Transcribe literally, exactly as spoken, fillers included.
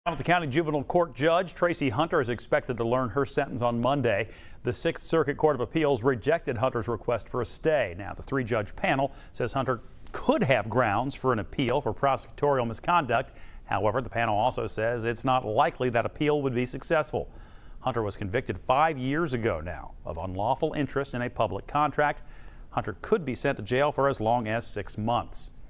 Hamilton County Juvenile Court Judge Tracie Hunter is expected to learn her sentence on Monday. The Sixth Circuit Court of Appeals rejected Hunter's request for a stay. Now, the three-judge panel says Hunter could have grounds for an appeal for prosecutorial misconduct. However, the panel also says it's not likely that appeal would be successful. Hunter was convicted five years ago now of unlawful interest in a public contract. Hunter could be sent to jail for as long as six months.